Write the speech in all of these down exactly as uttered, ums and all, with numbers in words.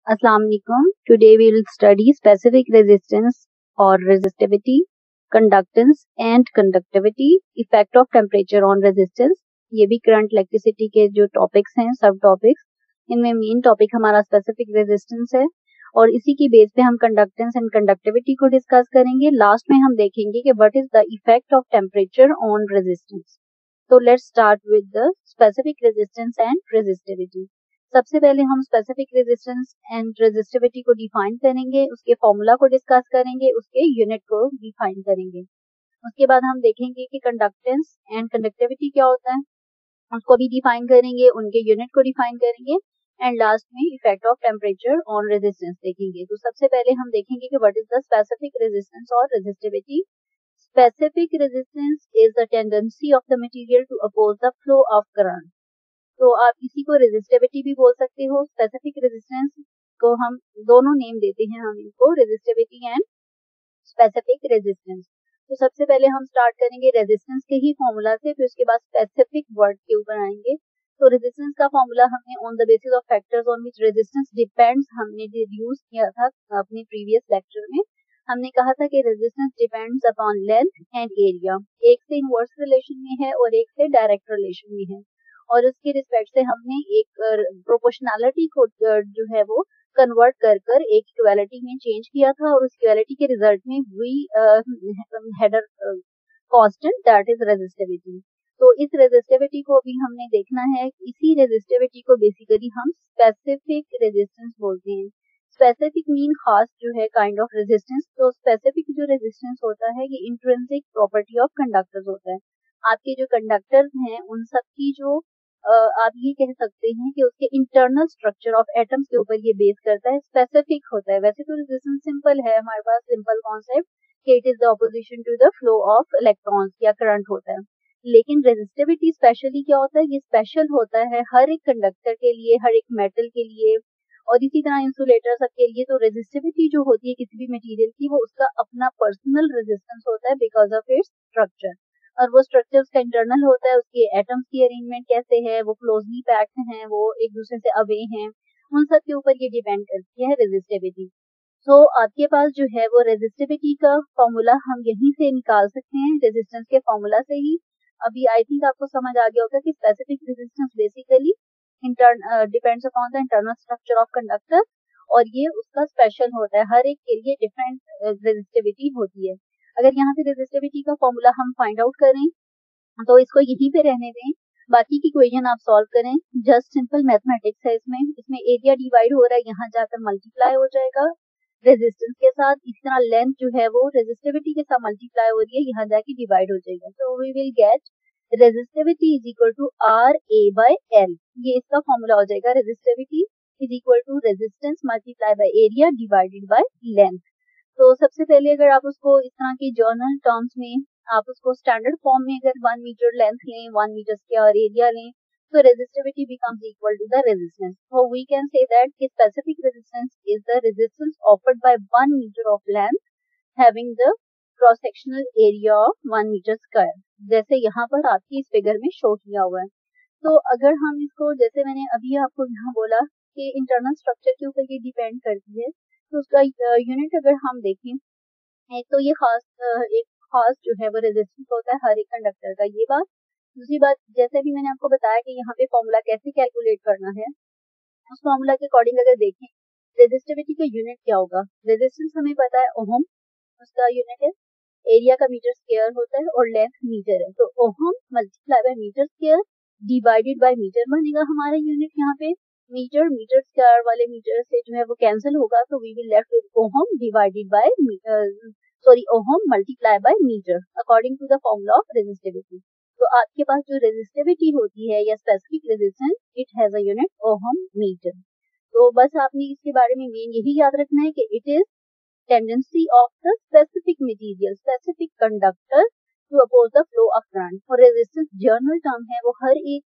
Assalamu alaikum. Today we will study specific resistance or resistivity, conductance and conductivity, effect of temperature on resistance. ये भी current electricity के जो topics हैं, सब topics, इनमें main topic हमारा स्पेसिफिक रेजिस्टेंस है और इसी की बेस पे हम कंडक्टेंस एंड कंडक्टिविटी को डिस्कस करेंगे. लास्ट में हम देखेंगे कि what is the effect of temperature on resistance. तो let's start with the specific resistance and resistivity. सबसे पहले हम स्पेसिफिक रेजिस्टेंस एंड रेजिस्टिविटी को डिफाइन करेंगे, उसके फॉर्मूला को डिस्कस करेंगे, उसके यूनिट को डिफाइन करेंगे. उसके बाद हम देखेंगे कि कंडक्टेंस एंड कंडक्टिविटी क्या होता है, उसको भी डिफाइन करेंगे, उनके यूनिट को डिफाइन करेंगे एंड लास्ट में effect of temperature on resistance देखेंगे. तो सबसे पहले हम देखेंगे कि what is the specific resistance और resistivity. Specific resistance is the tendency of the material to oppose the flow of current. तो आप इसी को रेजिस्टिविटी भी बोल सकते हो. स्पेसिफिक रेजिस्टेंस को हम दोनों नेम देते हैं, हम इनको रेजिस्टिविटी एंड स्पेसिफिक रेजिस्टेंस. तो सबसे पहले हम स्टार्ट करेंगे रेजिस्टेंस के ही फॉर्मूला से, फिर उसके बाद स्पेसिफिक वर्ड के ऊपर आएंगे. तो रेजिस्टेंस का फॉर्मूला हमने on the basis of factors on which resistance depends हमने डिड्यूस किया था अपने प्रीवियस लेक्चर में. हमने कहा था कि resistance depends upon length and area. एक से इनवर्स रिलेशन में है और एक से डायरेक्ट रिलेशन में है और उसके रिस्पेक्ट से हमने एक प्रोपोर्शनैलिटी को जो है वो कन्वर्ट कर कर एक इक्वालिटी में चेंज किया था और उस इक्वालिटी के रिजल्ट में we had a constant that is resistivity. तो इस रेजिस्टिविटी को भी हमने देखना है. इसी रेजिस्टिविटी को बेसिकली हम स्पेसिफिक रेजिस्टेंस बोलते हैं. स्पेसिफिक मीन खास जो है काइंड ऑफ रेजिस्टेंस. तो स्पेसिफिक जो रेजिस्टेंस होता है ये इंट्रिंसिक प्रॉपर्टी ऑफ कंडक्टर्स होता है. आपके जो कंडक्टर्स हैं उन सब की जो Uh, आप ये कह सकते हैं कि उसके इंटरनल स्ट्रक्चर ऑफ एटम्स के ऊपर ये बेस करता है, स्पेसिफिक होता है. वैसे तो रेजिस्टेंस सिंपल है, हमारे पास सिंपल कॉन्सेप्ट कि it is the opposition to the flow of electrons या करंट होता है. लेकिन रेजिस्टिविटी स्पेशली क्या होता है, ये स्पेशल होता है हर एक कंडक्टर के लिए, हर एक मेटल के लिए और इसी तरह इंसुलेटर सब के लिए. तो रेजिस्टिविटी जो होती है किसी भी मटेरियल की वो उसका अपना पर्सनल रेजिस्टेंस होता है बिकॉज ऑफ इट्स स्ट्रक्चर. और वो स्ट्रक्चर का इंटरनल होता है, उसके एटम्स की अरेंजमेंट कैसे है, वो क्लोजली पैक्ड हैं, वो एक दूसरे से अवे हैं, उन सब के ऊपर ये डिपेंड करती है रेजिस्टिविटी. सो so, आपके पास जो है वो रेजिस्टिविटी का फॉर्मूला हम यहीं से निकाल सकते हैं, रेजिस्टेंस के फॉर्मूला से ही. अभी आई थिंक आपको समझ आ गया होगा कि specific resistance basically depends upon the internal structure of conductor और ये उसका स्पेशल होता है, हर एक के लिए डिफरेंट रेजिस्टिविटी होती है. अगर यहाँ से रेजिस्टिविटी का फॉर्मूला हम फाइंड आउट करें तो इसको यहीं पे रहने दें, बाकी की इक्वेशन आप सॉल्व करें. जस्ट सिंपल मैथमेटिक्स है इसमें. इसमें एरिया डिवाइड हो रहा है, यहाँ जाकर मल्टीप्लाई हो जाएगा रेजिस्टेंस के साथ. इसी तरह लेंथ जो है वो रेजिस्टिविटी के साथ मल्टीप्लाई हो रही है, यहाँ जाके डिवाइड हो जाएगा. तो we will get resistivity is equal to R A by L. ये इसका फॉर्मूला हो जाएगा. Resistivity is equal to resistance multiply by area divided by length. तो सबसे पहले अगर आप उसको इस तरह की जर्नल टर्म्स में आप उसको स्टैंडर्ड फॉर्म में अगर वन मीटर लेंथ लें, वन मीटर स्क्वायर एरिया लें, तो resistivity becomes equal to the resistance. So we can say that कि specific resistance is the resistance offered by one metre of length having the cross sectional area of one metre square, जैसे यहाँ पर आपकी इस figure में show किया हुआ है. तो अगर हम इसको, जैसे मैंने अभी आपको यहाँ बोला कि इंटरनल स्ट्रक्चर के ऊपर ये डिपेंड करती है, तो उसका यूनिट अगर हम देखें, एक तो ये खास एक खास जो है वो रेजिस्टेंस होता है हर एक कंडक्टर का, ये बात. दूसरी बात, जैसे भी मैंने आपको बताया कि यहाँ पे फॉर्मूला कैसे कैलकुलेट करना है, उस फॉर्मूला के अकॉर्डिंग अगर देखें रेजिस्टिविटी का यूनिट क्या होगा. रेजिस्टेंस हमें पता है ओहम, उसका यूनिट है. एरिया का मीटर स्क्वायर होता है और लेंथ मीटर है. तो ohm multiply by metre square divided by metre बनेगा हमारा यूनिट. यहाँ पे मीटर मीटर स्क्वायर वाले मीटर से जो है वो कैंसिल होगा, तो we will left with ohm divided by sorry ohm multiply by metre according to the formula of resistivity. तो आपके पास जो रेजिस्टिविटी होती है या specific resistance, it has a unit ohm metre. तो बस आपने इसके बारे में मेन यही याद रखना है कि it is tendency of the specific material, specific conductor to oppose the flow of current. और रेजिस्टेंस जर्नल टर्म है, वो हर एक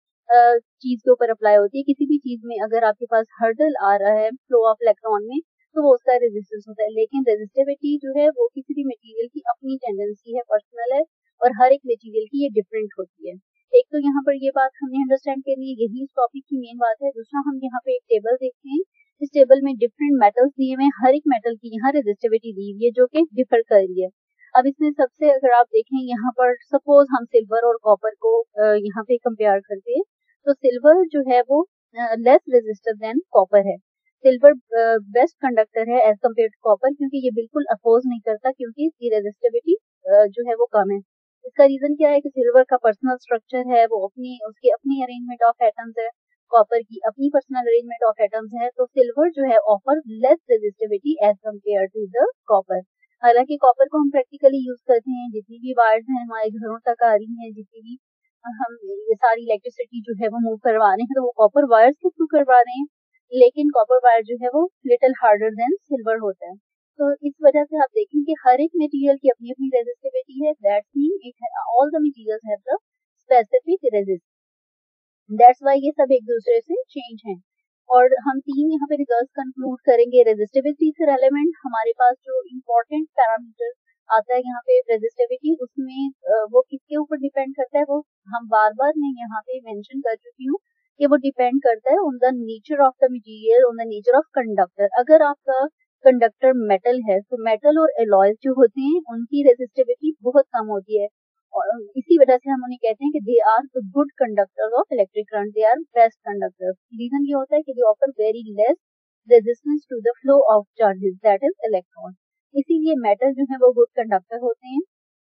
चीज के ऊपर अप्लाई होती है. किसी भी चीज में अगर आपके पास हर्डल आ रहा है फ्लो ऑफ इलेक्ट्रॉन में, तो वो उसका रेजिस्टेंस होता है. लेकिन रेजिस्टिविटी जो है वो किसी भी मटेरियल की अपनी टेंडेंसी है, पर्सनल है, और हर एक मटेरियल की ये डिफरेंट होती है. एक तो यहाँ पर ये बात हमने अंडरस्टैंड करनी है, यही इस टॉपिक की मेन बात है. दूसरा, हम यहाँ पे एक टेबल देखते हैं. इस टेबल में डिफरेंट मेटल्स दिए हुए हैं, हर एक मेटल की यहाँ रेजिस्टिविटी दी हुई है जो कि डिफर कर रही है। अब इसमें सबसे अगर आप देखें यहाँ पर सपोज हम सिल्वर और कॉपर को यहाँ पे कंपेयर करते हैं, तो सिल्वर जो है वो लेस रेजिस्टिव देन कॉपर है। सिल्वर बेस्ट कंडक्टर है एज कम्पेयर टू कॉपर, क्योंकि ये बिल्कुल अपोज नहीं करता, क्योंकि इसकी रेजिस्टिविटी जो है वो कम है। इसका रीजन क्या है कि सिल्वर का पर्सनल स्ट्रक्चर है, वो अपनी उसकी अपनी अरेंजमेंट ऑफ एटम्स है, कॉपर की अपनी पर्सनल अरेंजमेंट ऑफ एटम्स है, तो सिल्वर जो है offer less resistivity as compare to the copper. हालांकि कॉपर को हम प्रैक्टिकली यूज करते हैं, जितनी भी वायर्स हैं हमारे घरों तक आ रही हैं, जितनी भी हम ये सारी इलेक्ट्रिसिटी जो है वो मूव करवा रहे हैं, तो वो कॉपर वायर्स के थ्रू करवा रहे हैं, लेकिन कॉपर वायर जो है वो लिटिल हार्डर देन सिल्वर होता है। तो इस वजह से आप देखें कि हर एक मटेरियल की अपनी अपनी रेजिस्टिविटी है, that's mean it all the materials have the specific resistance, that's why ये सब एक दूसरे से चेंज हैं। और हम तीन यहाँ पे रिजल्ट्स कंक्लूड करेंगे। रेजिस्टिविटी से रेलेवेंट हमारे पास जो इम्पोर्टेंट पैरामीटर आता है यहाँ पे रेजिस्टिविटी, उसमें वो किसके ऊपर डिपेंड करता है, वो हम बार बार मैं यहाँ पे मेंशन कर चुकी हूँ कि वो डिपेंड करता है on the nature of the material, on the nature of conductor. अगर आपका कंडक्टर मेटल है तो मेटल और एलॉयज जो होते हैं उनकी रेजिस्टिविटी बहुत कम होती है, और इसी वजह से हम उन्हें कहते हैं कि they are the good conductors of electric current, they are best conductors. Reason ये होता है कि they offer very less resistance to the flow of charges, that is electron. इसीलिए मेटल जो है वो गुड कंडक्टर होते हैं,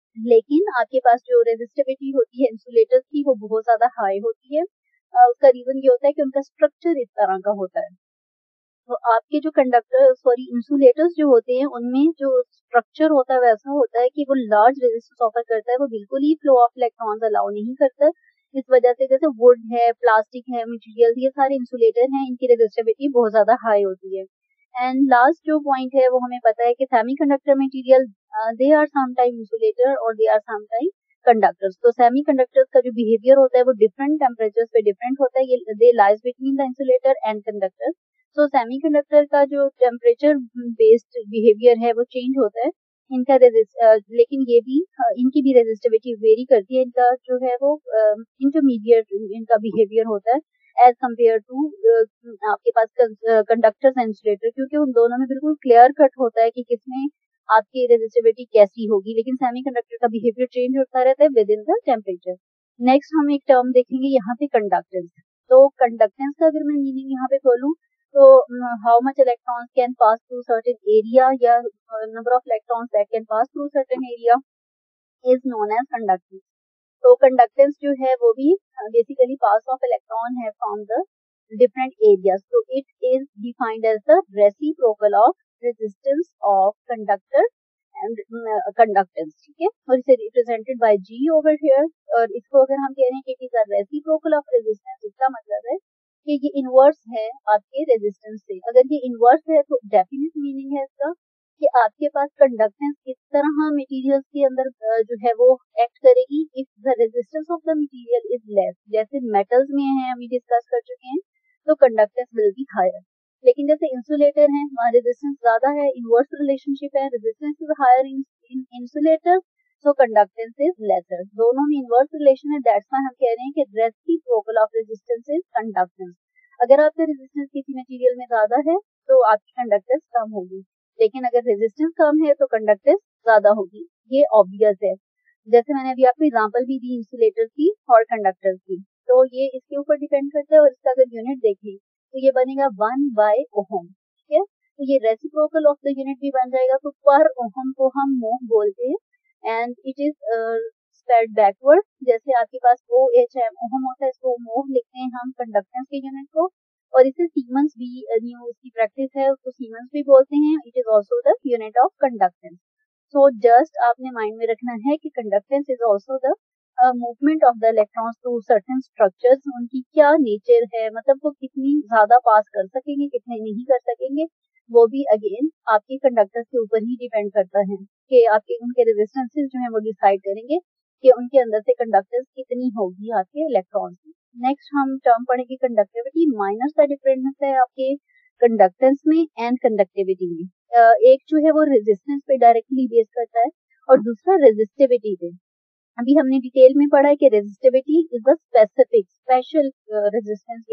लेकिन आपके पास जो रेजिस्टिविटी होती है इंसुलेटर्स की वो बहुत ज्यादा हाई होती है। उसका रीजन ये होता है कि उनका स्ट्रक्चर इस तरह का होता है। तो आपके जो कंडक्टर सॉरी इंसुलेटर्स जो होते हैं उनमें जो स्ट्रक्चर होता है वैसा होता है कि वो लार्ज रेजिस्टेंस ऑफर करता है, वो बिल्कुल ही फ्लो ऑफ इलेक्ट्रॉन्स अलाउ नहीं करता। इस वजह से जैसे वुड है, प्लास्टिक है, मटेरियल, ये सारे इंसुलेटर हैं, इनकी रेजिस्टिविटी बहुत ज्यादा हाई होती है। एंड लास्ट जो पॉइंट है वो हमें पता है कि semiconductor material they are sometime insulator और दे आर समटाइम कंडक्टर्स। तो सेमीकंडक्टर्स का जो बिहेवियर होता है वो डिफरेंट टेम्परेचर्स पे डिफरेंट होता है, ये they lies between the insulator and conductor. तो सेमीकंडक्टर का जो टेम्परेचर बेस्ड बिहेवियर है वो चेंज होता है, इनका रेजिस्ट लेकिन ये भी इनकी भी रेजिस्टिविटी वेरी करती है। इनका जो है वो इंटरमीडिएट इनका बिहेवियर होता है एज कम्पेयर टू आपके पास कंडक्टर्स एंड इंसुलेटर, क्योंकि उन दोनों में बिल्कुल क्लियर कट होता है कि किसमें आपकी रेजिस्टिविटी कैसी होगी, लेकिन सेमीकंडक्टर का बिहेवियर चेंज होता रहता है with in the temperature. Next हम एक टर्म देखेंगे यहाँ पे कंडक्टेंस। तो कंडक्टेंस का अगर मैं मीनिंग यहाँ पे खोलूँ तो how much electrons can pass through certain area या number of electrons that can pass through certain area is known as conductance. तो कंडक्टेंस जो है वो भी बेसिकली पास ऑफ इलेक्ट्रॉन है फ्रॉम द डिफरेंट एरियाज। तो it is defined as the reciprocal of resistance of conductor and conductance, ठीक है, और इसे represented by G over here. और इसको अगर हम कह रहे हैं कि it is a reciprocal of resistance, इसका मतलब है कि ये इनवर्स है आपके रेजिस्टेंस से। अगर ये इनवर्स है तो डेफिनेट मीनिंग है इसका कि आपके पास कंडक्टेंस किस तरह मटेरियल्स के अंदर जो है वो एक्ट करेगी if the resistance of the material is less. जैसे मेटल्स में है, हम डिस्कस कर चुके हैं, तो कंडक्टेंस विल बी हायर। लेकिन जैसे इंसुलेटर है, वहाँ रेजिस्टेंस ज्यादा है, इनवर्स रिलेशनशिप है, resistance is higher in insulator, so conductance is lesser. दोनों में इनवर्स रिलेशन है, दैट्स व्हाई हम कह रहे हैं कि reciprocal of resistance is conductance. अगर आपका रेजिस्टेंस किसी मटेरियल में ज्यादा है तो आपकी कंडक्टेंस कम होगी, लेकिन अगर रेजिस्टेंस कम है तो कंडक्टेंस ज्यादा होगी, ये ऑब्वियस है। जैसे मैंने अभी आपको एग्जांपल भी दी इंसुलेटर की और कंडक्टर की, तो ये इसके ऊपर डिपेंड करता है। और इसका अगर यूनिट देखें तो ये बनेगा वन बाय ओहम, ठीक है। तो ये रेसिप्रोकल ऑफ द यूनिट भी बन जाएगा, तो पर ओहम को हम मोह बोलते हैं and it is spelled backward. जैसे आपके पास ओ एच एम ओहम होता है, इसको मोह लिखते हैं हम कंडक्टेंस के यूनिट को, और इसे सीमेंस भी न्यू इसकी प्रैक्टिस है, उसको सीमेंस भी बोलते हैं। It is also the unit of conductance. So just आपने माइंड में रखना है कि conductance is also the movement of the electrons through certain structures, उनकी क्या नेचर है, मतलब वो कितनी ज्यादा पास कर सकेंगे, कितने नहीं कर सकेंगे, वो भी अगेन आपके कंडक्टर्स के ऊपर ही डिपेंड करता है कि आपके उनके रेजिस्टेंसेस जो है वो डिसाइड करेंगे कि उनके अंदर से कंडक्टेंस कितनी होगी आपके इलेक्ट्रॉन्स की। नेक्स्ट हम टर्म पढ़ेंगे कंडक्टिविटी, माइनस का डिफरेंस है आपके कंडक्टेंस में एंड कंडक्टिविटी में। uh, एक जो है वो रेजिस्टेंस पे डायरेक्टली बेस करता है और दूसरा रेजिस्टिविटी पे। अभी हमने डिटेल में पढ़ा है कि resistivity is the specific special resistance या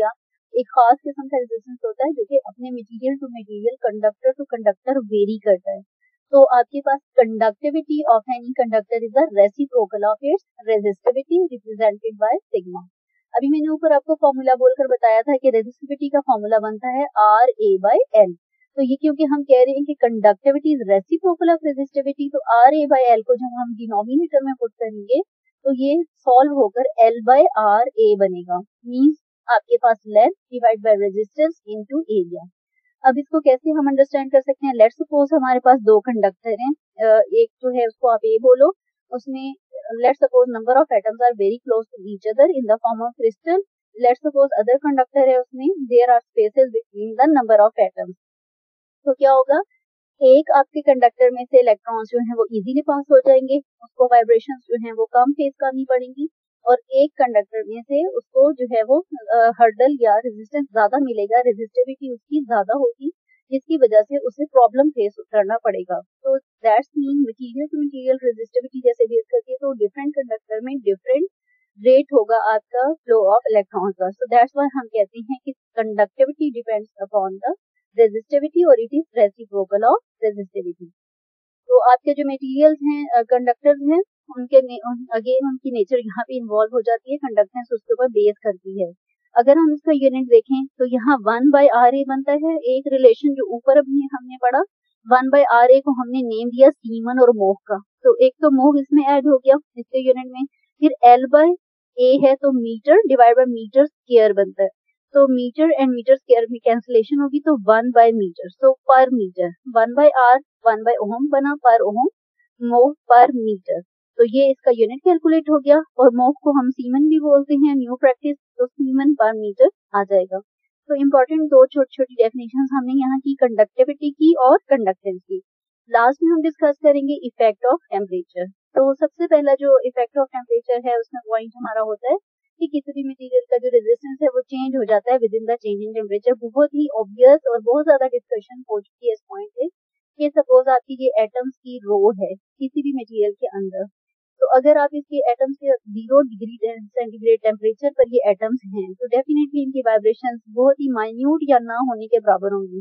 एक खास किस्म का रेजिस्टेंस होता है जो कि अपने material to material, conductor to conductor vary करता है। तो आपके पास conductivity of any conductor is the reciprocal of its resistivity represented by sigma. अभी मैंने ऊपर आपको फॉर्मूला बोलकर बताया था कि रेजिस्टिविटी का फॉर्मूला बनता है आर ए बाय एल। तो ये क्योंकि हम कह रहे हैं कि conductivity is reciprocal of resistivity, तो आर ए बाय एल को जब हम डिनोमिनेटर में पुट करेंगे तो ये सॉल्व होकर एल बाय आर ए बनेगा। मींस आपके पास length divide by resistance into area. अब इसको कैसे हम अंडरस्टैंड कर सकते हैं? लेट्स सपोज हमारे पास दो कंडक्टर हैं, एक जो है उसको आप ए बोलो, उसमें let's suppose number of atoms are very close to each other in the form of crystal. Let's suppose other conductor है, उसमें there are spaces between the number of atoms. तो क्या होगा, एक आपके कंडक्टर में से इलेक्ट्रॉन्स जो हैं वो इजीली पास हो जाएंगे, उसको वाइब्रेशंस जो हैं वो कम फेस करनी पड़ेंगी, और एक कंडक्टर में से उसको जो है वो हर्डल या रेजिस्टेंस ज्यादा मिलेगा, रेजिस्टिविटी उसकी ज्यादा होगी, जिसकी वजह से उसे प्रॉब्लम फेस करना पड़ेगा। तो that's mean material to material resistivity जैसे बेस करती है, तो डिफरेंट कंडक्टर में डिफरेंट रेट होगा आपका फ्लो ऑफ इलेक्ट्रॉन का। सो दैट्स व्हाई हम कहते हैं कि conductivity depends upon the resistivity और it is reciprocal of resistivity. तो आपके जो मटेरियल्स हैं, कंडक्टर्स हैं, उनके अगेन उनकी नेचर यहाँ पे इन्वॉल्व हो जाती है, कंडक्टेंस उसके ऊपर बेस करती है। अगर हम इसका यूनिट देखें तो यहाँ वन बाय आर ए बनता है। एक रिलेशन जो ऊपर अभी हमने पढ़ा, वन बाय आर ए को हमने नेम दिया सीमन और मोह का, तो एक तो मोह इसमें ऐड हो गया इसके यूनिट में। फिर एल बाय ए है तो meter divide by metre square बनता है, तो मीटर एंड मीटर स्क्वायर में कैंसिलेशन होगी तो one by meter, so per meter. One by R one by ohm बना, पर ओम, मोह पर मीटर। तो ये इसका यूनिट कैलकुलेट हो गया, और मोह को हम सीमन भी बोलते हैं, न्यू प्रैक्टिस, तो सीमन पर मीटर आ जाएगा। तो इम्पोर्टेंट दो छोटी छोटी डेफिनेशन हमने यहाँ की, कंडक्टिविटी की और कंडक्टेंस की। लास्ट में हम डिस्कस करेंगे इफेक्ट ऑफ टेम्परेचर। तो सबसे पहला जो इफेक्ट ऑफ टेम्परेचर है उसमें पॉइंट हमारा होता है कि किसी भी मटेरियल का जो रेजिस्टेंस है वो चेंज हो जाता है with in the change in temperature. बहुत ही ऑब्वियस और बहुत ज्यादा डिस्कशन हो चुकी है इस पॉइंट पे कि सपोज आपकी ये एटम्स की रो है किसी भी मटेरियल के अंदर, तो अगर आप इसके एटम्स के जीरो डिग्री सेंटीग्रेड टेम्परेचर पर ये एटम्स हैं तो डेफिनेटली इनकी वाइब्रेशंस बहुत ही माइन्यूट या ना होने के बराबर होंगी।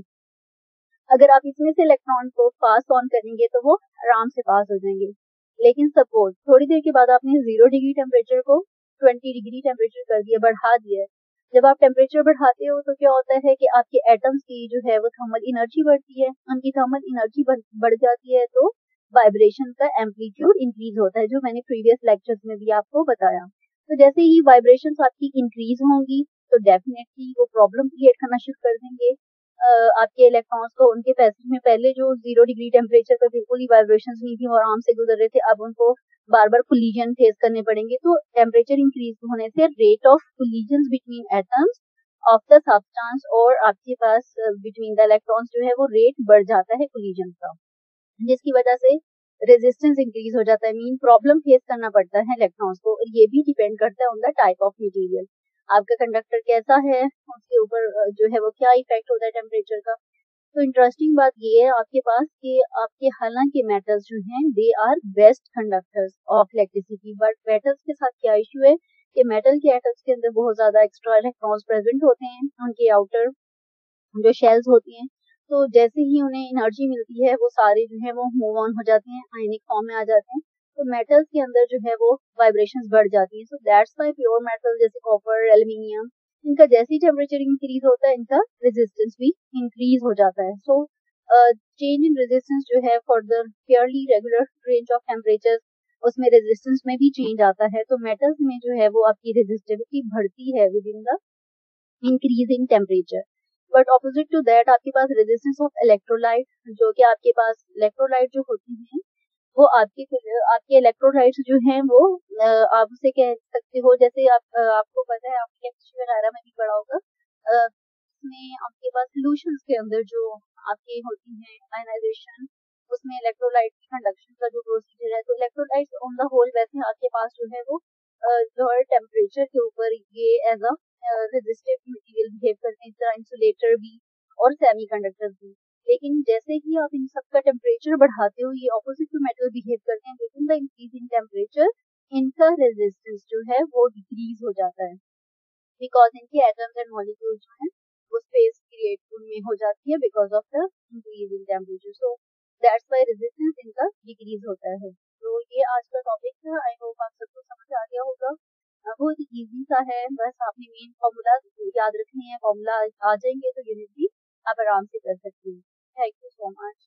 अगर आप इसमें से इलेक्ट्रॉन को पास ऑन करेंगे तो वो आराम से पास हो जाएंगे। लेकिन सपोज थोड़ी देर के बाद आपने जीरो डिग्री टेम्परेचर को ट्वेंटी डिग्री टेम्परेचर कर दिया, बढ़ा दिया। जब आप टेम्परेचर बढ़ाते हो तो क्या होता है कि आपके एटम्स की जो है वो थर्मल एनर्जी बढ़ती है, उनकी थर्मल एनर्जी बढ़ जाती है तो वाइब्रेशन का एम्पलीट्यूड इंक्रीज होता है, जो मैंने प्रीवियस लेक्चर्स में भी आपको बताया। तो जैसे ही वाइब्रेशंस आपकी इंक्रीज होंगी तो डेफिनेटली वो प्रॉब्लम क्रिएट करना शुरू कर देंगे। Uh, आपके इलेक्ट्रॉन्स को उनके पैसेज में पहले जो जीरो डिग्री टेम्परेचर पर बिल्कुल ही वाइब्रेशंस नहीं थी और आराम से गुजर रहे थे, अब उनको बार बार कोलिजन फेस करने पड़ेंगे। तो टेम्परेचर इंक्रीज होने से rate of collision between atoms of the substance और आपके पास बिटवीन द इलेक्ट्रॉन्स जो है वो रेट बढ़ जाता है कोलिजन का, जिसकी वजह से रेजिस्टेंस इंक्रीज हो जाता है, मीन प्रॉब्लम फेस करना पड़ता है इलेक्ट्रॉन्स को। और ये भी डिपेंड करता है on the type of material, आपका कंडक्टर कैसा है उसके ऊपर जो है वो क्या इफेक्ट होता है टेम्परेचर का। तो इंटरेस्टिंग बात ये है आपके पास कि आपके हालांकि मेटल्स जो हैं they are best conductors of electricity, but metals के साथ क्या इशू है कि मेटल के एटम्स के अंदर बहुत ज्यादा एक्स्ट्रा इलेक्ट्रॉन्स प्रेजेंट होते हैं, उनके आउटर जो शेल्स होती हैं, तो जैसे ही उन्हें एनर्जी मिलती है वो सारे जो है वो मूव ऑन हो जाते हैं, आयनिक फॉर्म में आ जाते हैं। तो मेटल्स के अंदर जो है वो वाइब्रेशंस बढ़ जाती हैं। So that's why pure metal जैसे कॉपर, एल्यूमिनियम, इनका जैसे ही टेम्परेचर इंक्रीज होता है इनका रेजिस्टेंस भी इंक्रीज हो जाता है। सो चेंज इन रेजिस्टेंस जो है for the fairly regular range of temperature, उसमें रेजिस्टेंस में भी चेंज आता है। तो मेटल्स में जो है वो आपकी रेजिस्टिविटी बढ़ती है with in the increasing temperature. But opposite to that आपके पास रेजिस्टेंस ऑफ इलेक्ट्रोलाइट, जो कि आपके पास इलेक्ट्रोलाइट जो होती हैं वो आपके आपके इलेक्ट्रोलाइट्स जो हैं वो आप उसे कह सकते हो, जैसे आप आपको पता है आपने केमिस्ट्री वगैरह में भी पढ़ा होगा, इसमें आपके पास सॉल्यूशंस के अंदर जो आपकी होती हैं आयनाइजेशन, उसमें इलेक्ट्रोलाइट की कंडक्शन का जो प्रोसीजर है, तो इलेक्ट्रोलाइट्स ऑन द होल वैसे आपके पास जो है वो लोअर टेम्परेचर के ऊपर ये as a resistive material behave करते हैं, इस तरह इंसुलेटर भी और सेमीकंडक्टर भी। लेकिन जैसे ही आप इन सब का टेम्परेचर बढ़ाते हो ये ऑपोजिट टू मेटल बिहेव करते हैं, with in the increasing temperature इनका रेजिस्टेंस जो है वो डिक्रीज हो जाता है। बिकॉज इनकी एटम्स एंड मॉलिक्यूल्स जो हैं वो स्पेस क्रिएट उनमें हो जाती है because of the increase in temperature, so that's why resistance इनका डिक्रीज होता है। तो ये आज का टॉपिक था, आई होप आप सबको समझ आ गया होगा। अ, बहुत इजी सा है, बस आपने मेन फॉर्मूला याद रखने हैं, फॉर्मूला आ जाएंगे तो यूनिट भी आप आराम से कर सकते हैं। Thank you so much.